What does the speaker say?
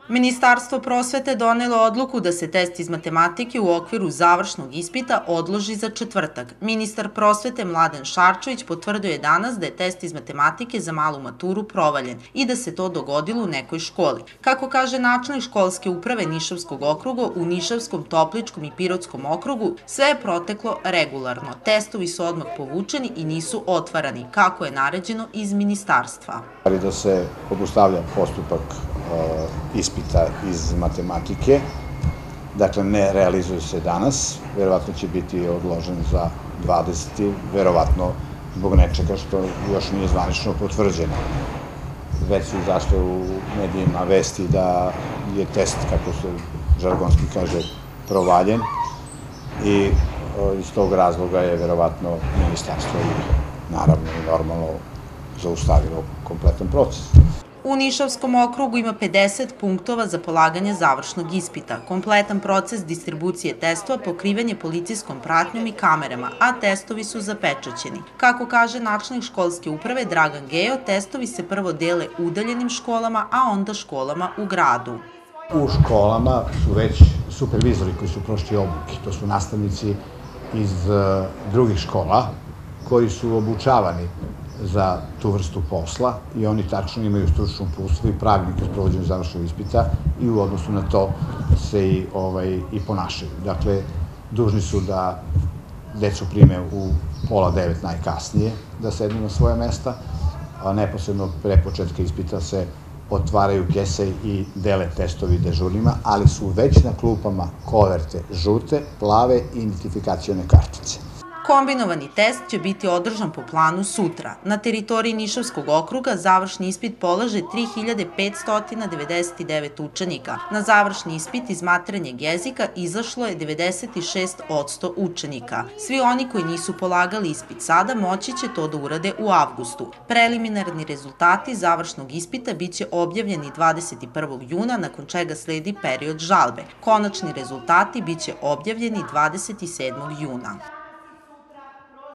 Ministarstvo prosvete donelo odluku da se test iz matematike u okviru završnog ispita odloži za četvrtak. Ministar prosvete Mladen Šarčević potvrdio je danas da je test iz matematike za malu maturu provaljen i da se to dogodilo u nekoj školi. Kako kaže načelnik školske uprave Nišavskog okruga, u Nišavskom, Topličkom i Pirotskom okrugu sve je proteklo regularno. Testovi su odmah povučeni i nisu otvarani, kako je naređeno iz ministarstva. Da se obustavlja postupak ispita iz matematike, dakle ne realizuje se danas, verovatno će biti odložen za 20. verovatno zbog nečega što još nije zvanično potvrđeno. Već su izašle u medijima vesti da je test, kako se žargonski kaže, provaljen i iz tog razloga je verovatno ministarstvo naravno i normalno zaustavilo kompletan proces. U Nišavskom okrugu ima 50 punktova za polaganje završnog ispita. Kompletan proces distribucije testova pokriven je policijskom pratnjom i kamerama, a testovi su zapečaćeni. Kako kaže načelnik školske uprave Dragan Gejo, testovi se prvo dele udaljenim školama, a onda školama u gradu. U školama su već supervizori koji su prošli obuke, to su nastavnici iz drugih škola koji su obučavani za tu vrstu posla i oni tačno imaju stručnu uputstvo i pravilnik o sprovođenju završnog ispita i u odnosu na to se i ponašaju. Dakle, dužni su da decu prime u 8:30 najkasnije, da sednu na svoje mesta, a neposredno pre početka ispita se otvaraju kese i dele testovi dežurnima, ali su već na klupama koverte žute, plave i identifikacione kartice. Kombinovani test će biti održan po planu sutra. Na teritoriji Nišavskog okruga završni ispit polaže 3599 učenika. Na završni ispit iz maternjeg jezika izašlo je 96% učenika. Svi oni koji nisu polagali ispit sada moći će to da urade u avgustu. Preliminarni rezultati završnog ispita biće objavljeni 21. juna, nakon čega sledi period žalbe. Konačni rezultati biće objavljeni 27. juna.